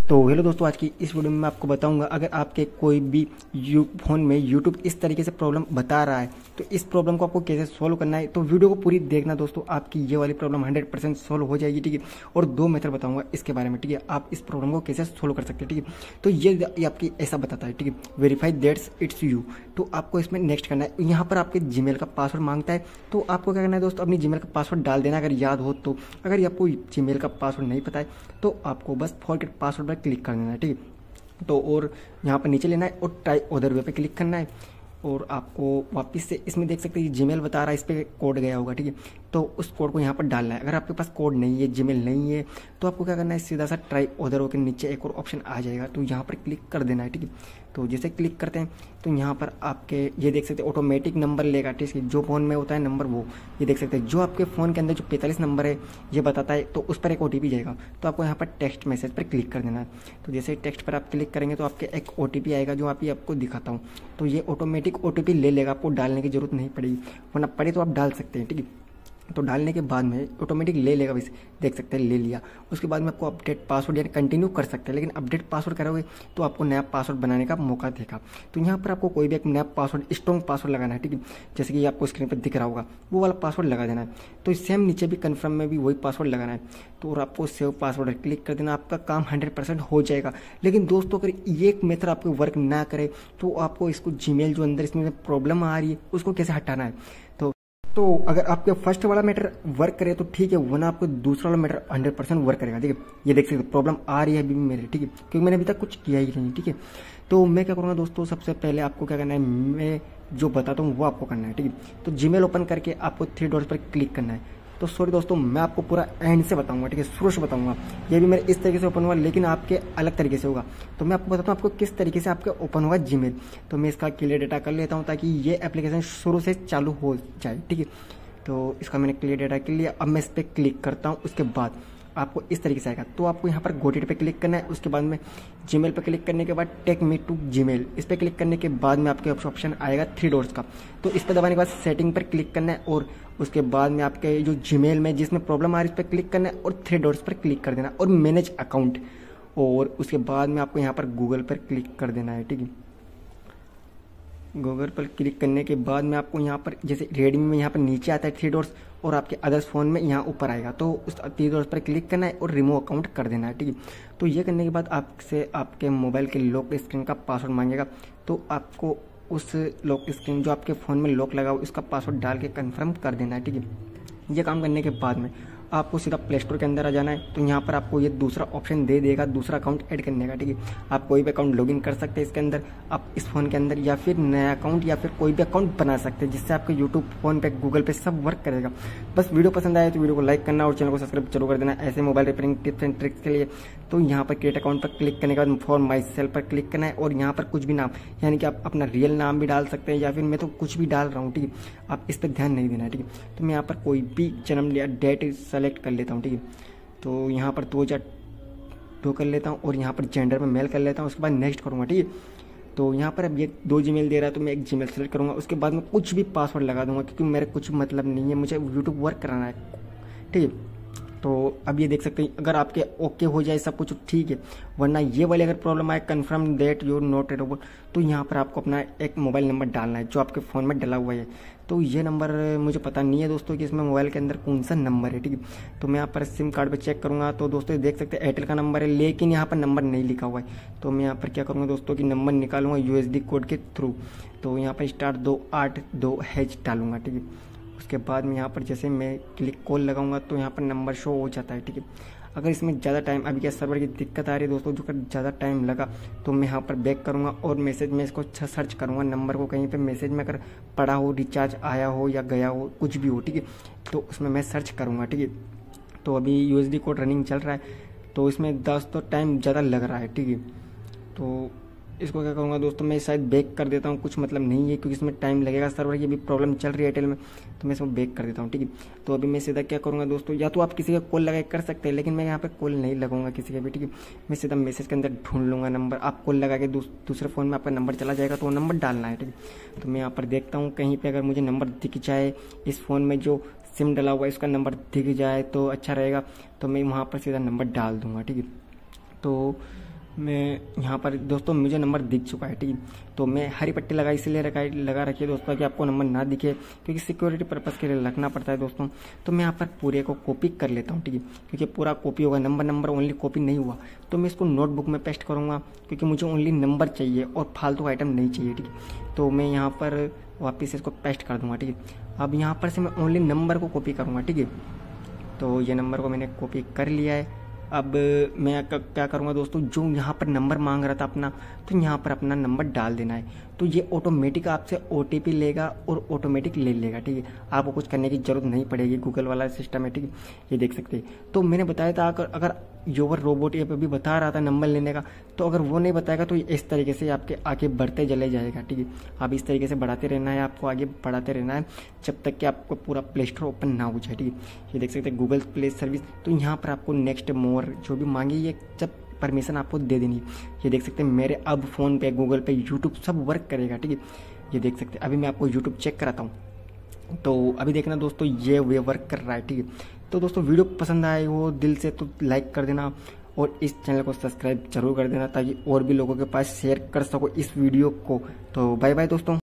तो हेलो दोस्तों, आज की इस वीडियो में मैं आपको बताऊंगा अगर आपके कोई भी फ़ोन में यूट्यूब इस तरीके से प्रॉब्लम बता रहा है तो इस प्रॉब्लम को आपको कैसे सॉल्व करना है। तो वीडियो को पूरी देखना दोस्तों, आपकी ये वाली प्रॉब्लम 100% सॉल्व हो जाएगी। ठीक है, और 2 मेथड बताऊंगा इसके बारे में। ठीक है, आप इस प्रॉब्लम को कैसे सॉल्व कर सकते हैं। ठीक है, तो ये आपकी ऐसा बताता है। ठीक है, वेरीफाई दैट्स इट्स यू। तो आपको इसमें नेक्स्ट करना है। यहाँ पर आपके जीमेल का पासवर्ड मांगता है, तो आपको क्या करना है दोस्तों, अपनी जीमेल का पासवर्ड डाल देना अगर याद हो तो। अगर आपको जीमेल का पासवर्ड नहीं पता है तो आपको बस फॉरगेट पासवर्ड पर क्लिक कर देना है। ठीक है, तो और यहाँ पर नीचे लेना है और ट्राई अदर वे पे क्लिक करना है और आपको वापस से इसमें देख सकते हैं जीमेल बता रहा है, इस पर कोड गया होगा। ठीक है, तो उस कोड को यहाँ पर डालना है। अगर आपके पास कोड नहीं है, जीमेल नहीं है, तो आपको क्या करना है, सीधा सा ट्राई अदर वे के नीचे एक और ऑप्शन आ जाएगा, तो यहाँ पर क्लिक कर देना है। ठीक है, तो जैसे क्लिक करते हैं तो यहाँ पर आपके ये देख सकते हैं ऑटोमेटिक नंबर लेगा। ठीक है, जो फ़ोन में होता है नंबर वो ये देख सकते हैं, जो आपके फ़ोन के अंदर जो 45 नंबर है ये बताता है, तो उस पर एक OTP जाएगा। तो आपको यहाँ पर टेक्स्ट मैसेज पर क्लिक कर देना है। तो जैसे टेक्स्ट पर आप क्लिक करेंगे तो आपके एक OTP आएगा, जो आपको दिखाता हूँ। तो ये ऑटोमेटिक OTP ले लेगा, आपको डालने की जरूरत नहीं पड़ेगी, वरना पड़े तो आप डाल सकते हैं। ठीक है, तो डालने के बाद में ऑटोमेटिक ले लेगा, वैसे देख सकते हैं ले लिया। उसके बाद में आपको अपडेट पासवर्ड यानी कंटिन्यू कर सकते हैं, लेकिन अपडेट पासवर्ड करोगे तो आपको नया पासवर्ड बनाने का मौका देगा। तो यहाँ पर आपको कोई भी एक नया पासवर्ड, स्ट्रॉन्ग पासवर्ड लगाना है। ठीक है, जैसे कि आपको स्क्रीन पर दिख रहा होगा वो वाला पासवर्ड लगा देना है। तो सेम नीचे भी कन्फर्म में भी वही पासवर्ड लगाना है। तो और आपको सेव पासवर्ड क्लिक कर देना, आपका काम 100% हो जाएगा। लेकिन दोस्तों अगर ये मेथड आपको वर्क ना करे तो आपको इसको जीमेल जो अंदर इसमें प्रॉब्लम आ रही है उसको कैसे हटाना है। तो अगर आपके फर्स्ट वाला मैटर वर्क करे तो ठीक है, वरना आपको दूसरा वाला मैटर 100% वर्क करेगा। ठीक है, ये देख सकते प्रॉब्लम आ रही है अभी भी मेरे। ठीक है, क्योंकि मैंने अभी तक कुछ किया ही नहीं। ठीक है, तो मैं क्या करूँगा दोस्तों, सबसे पहले आपको क्या करना है, मैं जो बताता हूँ वो आपको करना है। ठीक है, तो जीमेल ओपन करके आपको 3 डॉट्स पर क्लिक करना है। तो सॉरी दोस्तों, मैं आपको पूरा एंड से बताऊंगा। ठीक है, शुरू से बताऊंगा। ये भी मेरे इस तरीके से ओपन हुआ, लेकिन आपके अलग तरीके से होगा। तो मैं आपको बताता हूँ आपको किस तरीके से आपका ओपन होगा जीमेल। तो मैं इसका क्लियर डेटा कर लेता हूँ ताकि ये एप्लीकेशन शुरू से चालू हो जाए। ठीक है, तो इसका मैंने क्लियर डेटा कर लिया। अब मैं इस पर क्लिक करता हूँ, उसके बाद आपको इस तरीके से आएगा। तो आपको यहाँ पर गो डेट पे क्लिक करना है। उसके बाद में जीमेल पे क्लिक करने के बाद टेक मी टू जीमेल, इस पर क्लिक करने के बाद में आपके ऑप्शन आएगा 3 डॉट्स का। तो इस पर दबाने के बाद सेटिंग पर क्लिक करना है और उसके बाद में आपके जो जीमेल में जिसमें प्रॉब्लम आ रही है उस पर क्लिक करना है और 3 डॉट्स पर क्लिक कर देना और मैनेज अकाउंट। और उसके बाद में आपको यहाँ पर गूगल पर क्लिक कर देना है। ठीक है, गूगल पर क्लिक करने के बाद में आपको यहाँ पर जैसे रेडमी में यहाँ पर नीचे आता है 3 डॉट्स और आपके अदर्स फ़ोन में यहाँ ऊपर आएगा। तो उस 3 डॉट्स पर क्लिक करना है और रिमूव अकाउंट कर देना है। ठीक है, तो ये करने के बाद आपसे आपके मोबाइल के लॉक स्क्रीन का पासवर्ड मांगेगा। तो आपको उस लॉक स्क्रीन जो आपके फ़ोन में लॉक लगा हो उसका पासवर्ड डाल के कन्फर्म कर देना है। ठीक है, ये काम करने के बाद में आपको सीधा प्ले स्टोर के अंदर आ जाना है। तो यहाँ पर आपको ये दूसरा ऑप्शन दे देगा दूसरा अकाउंट ऐड करने का। ठीक है, आप कोई भी अकाउंट लॉगिन कर सकते हैं इसके अंदर, आप इस फ़ोन के अंदर, या फिर नया अकाउंट या फिर कोई भी अकाउंट बना सकते हैं जिससे आपके यूट्यूब फ़ोन पे, गूगल पे सब वर्क करेगा। बस वीडियो पसंद आए तो वीडियो को लाइक करना और चैनल को सब्सक्राइब जरूर कर देना ऐसे mobile repairing tips and tricks के लिए। तो यहाँ पर क्रिएट अकाउंट पर क्लिक करने के बाद फॉर माई सेल्फ पर क्लिक करना है और यहाँ पर कुछ भी नाम, यानी कि आप अपना रियल नाम भी डाल सकते हैं या फिर मैं तो कुछ भी डाल रहा हूँ। ठीक है, आप इस पर ध्यान नहीं देना है। ठीक है, तो मैं यहाँ पर कोई भी जन्म या डेट सेलेक्ट कर लेता हूँ। ठीक है, तो यहाँ पर 2002 कर लेता हूँ और यहाँ पर जेंडर में मेल कर लेता हूँ। उसके बाद नेक्स्ट करूँगा। ठीक है, तो यहाँ पर अब ये 2 जीमेल दे रहा है तो मैं एक जीमेल सेलेक्ट करूँगा। उसके बाद में कुछ भी पासवर्ड लगा दूंगा क्योंकि मेरे कुछ मतलब नहीं है, मुझे यूट्यूब वर्क कराना है। ठीक है, तो अब ये देख सकते हैं अगर आपके ओके हो जाए सब कुछ ठीक है, वरना ये वाली अगर प्रॉब्लम आए confirm that you're not editable, तो यहाँ पर आपको अपना एक मोबाइल नंबर डालना है जो आपके फ़ोन में डला हुआ है। तो ये नंबर मुझे पता नहीं है दोस्तों कि इसमें मोबाइल के अंदर कौन सा नंबर है। ठीक है, तो मैं यहाँ पर सिम कार्ड पे चेक करूँगा तो दोस्तों देख सकते हैं एयरटेल का नंबर है, लेकिन यहाँ पर नंबर नहीं लिखा हुआ है। तो मैं यहाँ पर क्या करूँगा दोस्तों कि नंबर निकालूंगा USD कोड के थ्रू। तो यहाँ पर स्टार 282H डालूंगा। ठीक है, उसके बाद में यहाँ पर जैसे मैं क्लिक कॉल लगाऊंगा तो यहाँ पर नंबर शो हो जाता है। ठीक है, अगर इसमें ज़्यादा टाइम, अभी क्या सर्वर की दिक्कत आ रही है दोस्तों, जो ज़्यादा टाइम लगा तो मैं यहाँ पर बैक करूँगा और मैसेज में इसको अच्छा सर्च करूँगा नंबर को, कहीं पे मैसेज में अगर पड़ा हो, रिचार्ज आया हो या गया हो, कुछ भी हो। ठीक है, तो उसमें मैं सर्च करूँगा। ठीक है, तो अभी USD कोड रनिंग चल रहा है तो इसमें तो टाइम ज़्यादा लग रहा है। ठीक है, तो इसको क्या करूँगा दोस्तों, मैं शायद बैक कर देता हूँ, कुछ मतलब नहीं है क्योंकि इसमें टाइम लगेगा, सर्वर की भी प्रॉब्लम चल रही है एयरटेल में, तो मैं इसको बैक कर देता हूँ। ठीक है, तो अभी मैं सीधा क्या करूँगा दोस्तों, या तो आप किसी का कॉल लगा कर सकते हैं, लेकिन मैं यहाँ पे कॉल नहीं लगाऊंगा किसी का भी। ठीक है, मैं सीधा मैसेज के अंदर ढूंढ लूँगा नंबर, आप कॉल लगा के दूसरे फ़ोन में आपका नंबर चला जाएगा तो वो नंबर डालना है। ठीक है, तो मैं यहाँ पर देखता हूँ कहीं पर अगर मुझे नंबर दिख जाए, इस फ़ोन में जो सिम डला हुआ है इसका नंबर दिख जाए तो अच्छा रहेगा, तो मैं वहाँ पर सीधा नंबर डाल दूँगा। ठीक है, तो मैं यहाँ पर दोस्तों मुझे नंबर दिख चुका है, ठीक है। तो मैं हरी पट्टी लगा इसलिए लगा रखी है दोस्तों कि आपको नंबर ना दिखे, क्योंकि सिक्योरिटी पर्पज़ के लिए रखना पड़ता है दोस्तों। तो मैं यहाँ पर पूरे को कॉपी कर लेता हूँ, ठीक है, क्योंकि पूरा कॉपी होगा, नंबर ओनली कॉपी नहीं हुआ। तो मैं इसको नोटबुक में पेस्ट करूँगा, क्योंकि मुझे ओनली नंबर चाहिए और फालतू आइटम नहीं चाहिए, ठीक है। तो मैं यहाँ पर वापस इसको पेस्ट कर दूँगा, ठीक है। अब यहाँ पर से मैं ओनली नंबर को कॉपी करूँगा, ठीक है। तो ये नंबर को मैंने कॉपी कर लिया है। अब मैं क्या करूँगा दोस्तों, जो यहाँ पर नंबर मांग रहा था अपना, तो यहाँ पर अपना नंबर डाल देना है। तो ये ऑटोमेटिक आपसे OTP लेगा और ऑटोमेटिक ले लेगा, ठीक है। आपको कुछ करने की जरूरत नहीं पड़ेगी, गूगल वाला सिस्टम है, ठीक है। ये देख सकते हैं। तो मैंने बताया था अगर योवर रोबोट ये भी बता रहा था नंबर लेने का, तो अगर वो नहीं बताएगा तो इस तरीके से आपके आगे बढ़ते चले जाएगा, ठीक है। अब इस तरीके से बढ़ाते रहना है, आपको आगे बढ़ाते रहना है जब तक कि आपको पूरा प्ले स्टोर ओपन ना हो जाए, ठीक है। ये देख सकते हैं गूगल प्ले सर्विस। तो यहाँ पर आपको नेक्स्ट मोर जो भी मांगी ये जब परमिशन आपको दे देनी। ये देख सकते हैं मेरे अब फ़ोन पे, गूगल पे, यूट्यूब सब वर्क करेगा, ठीक है। ये देख सकते हैं अभी मैं आपको यूट्यूब चेक कराता हूँ। तो अभी देखना दोस्तों ये वे वर्क कर रहा है, ठीक है। तो दोस्तों वीडियो पसंद आए हो दिल से तो लाइक कर देना और इस चैनल को सब्सक्राइब जरूर कर देना, ताकि और भी लोगों के पास शेयर कर सको इस वीडियो को। तो बाय बाय दोस्तों।